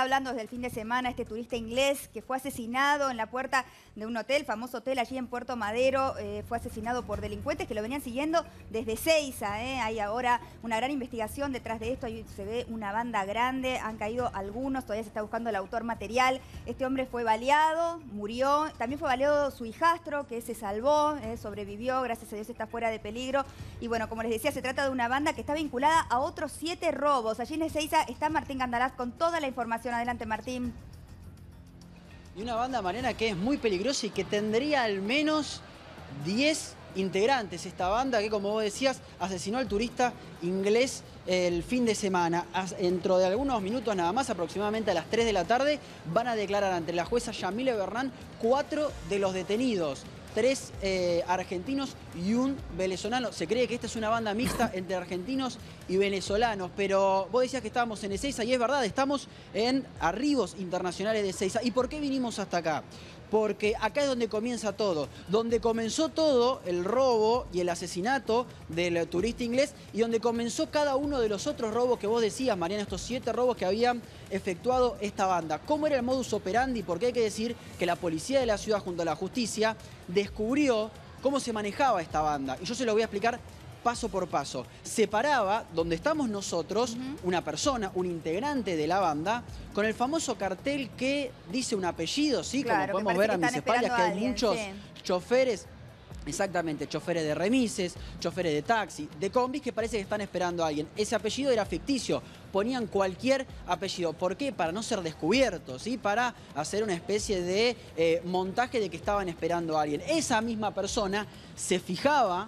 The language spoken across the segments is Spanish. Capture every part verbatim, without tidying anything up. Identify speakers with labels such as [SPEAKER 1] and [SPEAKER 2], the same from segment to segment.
[SPEAKER 1] Hablando desde el fin de semana, este turista inglés que fue asesinado en la puerta de un hotel, famoso hotel allí en Puerto Madero, eh, fue asesinado por delincuentes que lo venían siguiendo desde Seiza. Eh. Hay ahora una gran investigación detrás de esto, ahí se ve una banda grande, han caído algunos, todavía se está buscando el autor material. Este hombre fue baleado, murió, también fue baleado su hijastro, que se salvó, eh, sobrevivió, gracias a Dios está fuera de peligro. Y bueno, como les decía, se trata de una banda que está vinculada a otros siete robos. Allí en Ezeiza está Martín Gandalaz con toda la información. Adelante, Martín.
[SPEAKER 2] Y una banda, Mariana, que es muy peligrosa y que tendría al menos diez integrantes. Esta banda que, como vos decías, asesinó al turista inglés el fin de semana. Dentro de algunos minutos nada más, aproximadamente a las tres de la tarde, van a declarar ante la jueza Yamile Bernán cuatro de los detenidos. Tres eh, argentinos y un venezolano. Se cree que esta es una banda mixta entre argentinos y venezolanos, pero vos decías que estábamos en Ezeiza y es verdad, estamos en Arribos Internacionales de Ezeiza. ¿Y por qué vinimos hasta acá? Porque acá es donde comienza todo, donde comenzó todo el robo y el asesinato del turista inglés y donde comenzó cada uno de los otros robos que vos decías, Mariana, estos siete robos que habían efectuado esta banda. ¿Cómo era el modus operandi? Porque hay que decir que la policía de la ciudad junto a la justicia descubrió cómo se manejaba esta banda. Y yo se lo voy a explicar paso por paso. Separaba, donde estamos nosotros, uh-huh. una persona, un integrante de la banda, con el famoso cartel que dice un apellido, ¿sí?
[SPEAKER 1] Claro,
[SPEAKER 2] como podemos ver a mis espaldas, que hay
[SPEAKER 1] alguien,
[SPEAKER 2] muchos
[SPEAKER 1] sí.
[SPEAKER 2] choferes. Exactamente, choferes de remises, choferes de taxi, de combis que parece que están esperando a alguien. Ese apellido era ficticio, ponían cualquier apellido. ¿Por qué? Para no ser descubiertos, ¿sí? Para hacer una especie de eh, montaje de que estaban esperando a alguien. Esa misma persona se fijaba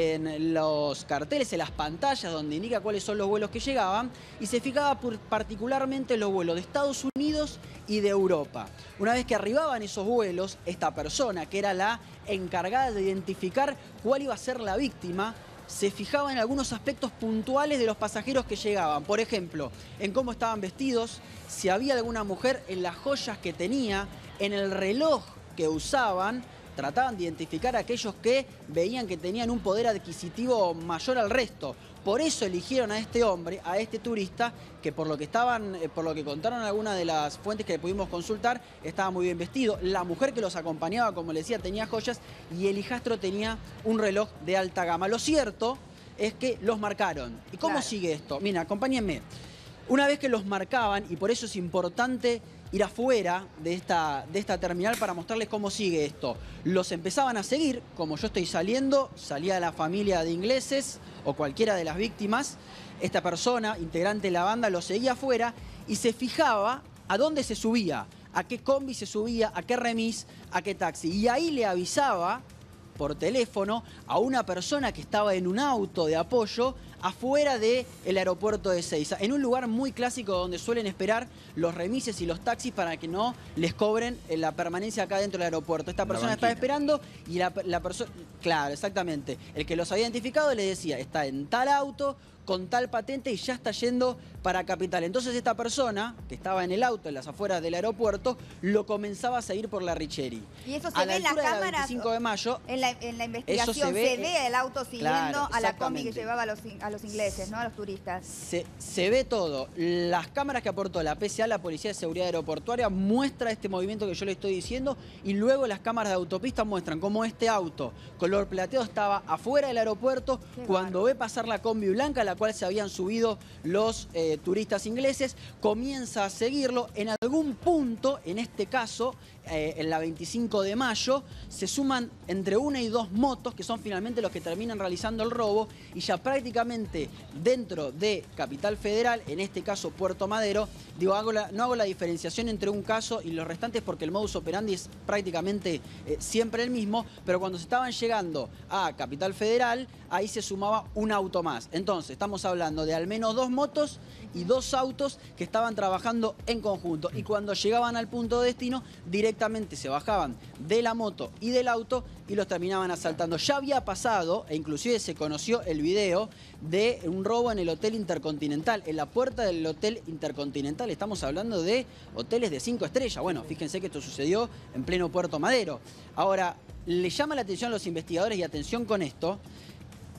[SPEAKER 2] en los carteles, en las pantallas donde indica cuáles son los vuelos que llegaban y se fijaba por, particularmente en los vuelos de Estados Unidos y de Europa. Una vez que arribaban esos vuelos, esta persona, que era la encargada de identificar cuál iba a ser la víctima, se fijaba en algunos aspectos puntuales de los pasajeros que llegaban. Por ejemplo, en cómo estaban vestidos, si había alguna mujer, en las joyas que tenía, en el reloj que usaban. Trataban de identificar a aquellos que veían que tenían un poder adquisitivo mayor al resto. Por eso eligieron a este hombre, a este turista, que por lo que estaban, por lo que contaron algunas de las fuentes que pudimos consultar, estaba muy bien vestido. La mujer que los acompañaba, como les decía, tenía joyas y el hijastro tenía un reloj de alta gama. Lo cierto es que los marcaron. ¿Y cómo claro. sigue esto? Mira, acompáñenme. Una vez que los marcaban, y por eso es importante ir afuera de esta, de esta terminal para mostrarles cómo sigue esto. Los empezaban a seguir, como yo estoy saliendo, salía la familia de ingleses o cualquiera de las víctimas. Esta persona, integrante de la banda, lo seguía afuera y se fijaba a dónde se subía, a qué combi se subía, a qué remis, a qué taxi. Y ahí le avisaba por teléfono a una persona que estaba en un auto de apoyo afuera del aeropuerto de Ezeiza, en un lugar muy clásico donde suelen esperar los remises y los taxis para que no les cobren la permanencia acá dentro del aeropuerto. Esta persona estaba esperando y la, la persona, claro, exactamente, el que los había identificado le decía, está en tal auto, con tal patente y ya está yendo para Capital. Entonces esta persona, que estaba en el auto, en las afueras del aeropuerto, lo comenzaba a seguir por la Richeri.
[SPEAKER 1] ¿Y eso se ve en las cámaras?
[SPEAKER 2] veinticinco de mayo,
[SPEAKER 1] en la, en la investigación se ve, se ve el auto siguiendo claro, a la combi que llevaba a los, a los ingleses, ¿no? A los turistas.
[SPEAKER 2] Se, se ve todo. Las cámaras que aportó la P C A, la Policía de Seguridad Aeroportuaria, muestra este movimiento que yo le estoy diciendo y luego las cámaras de autopista muestran cómo este auto color plateado estaba afuera del aeropuerto. Qué cuando barro. Ve pasar la combi blanca, la cual se habían subido los eh, turistas ingleses, comienza a seguirlo. En algún punto, en este caso, eh, en la veinticinco de mayo, se suman entre una y dos motos, que son finalmente los que terminan realizando el robo, y ya prácticamente dentro de Capital Federal, en este caso Puerto Madero, digo, hago la, no hago la diferenciación entre un caso y los restantes porque el modus operandi es prácticamente eh, siempre el mismo, pero cuando se estaban llegando a Capital Federal, ahí se sumaba un auto más. Entonces, estamos hablando de al menos dos motos y dos autos que estaban trabajando en conjunto. Y cuando llegaban al punto de destino, directamente se bajaban de la moto y del auto y los terminaban asaltando. Ya había pasado, e inclusive se conoció el video de un robo en el Hotel Intercontinental, en la puerta del Hotel Intercontinental. Estamos hablando de hoteles de cinco estrellas. Bueno, fíjense que esto sucedió en pleno Puerto Madero. Ahora, le llama la atención a los investigadores, y atención con esto,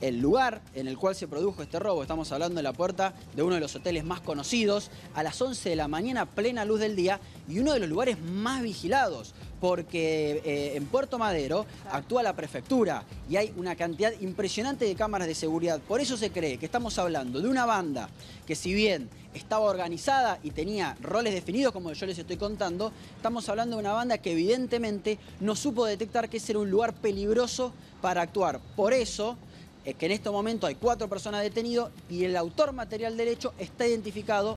[SPEAKER 2] el lugar en el cual se produjo este robo. Estamos hablando de la puerta de uno de los hoteles más conocidos, a las once de la mañana, plena luz del día, y uno de los lugares más vigilados, porque eh, en Puerto Madero actúa la prefectura y hay una cantidad impresionante de cámaras de seguridad. Por eso se cree que estamos hablando de una banda que, si bien estaba organizada y tenía roles definidos, como yo les estoy contando, estamos hablando de una banda que evidentemente no supo detectar que ese era un lugar peligroso para actuar. Por eso es que en este momento hay cuatro personas detenidas y el autor material del hecho está identificado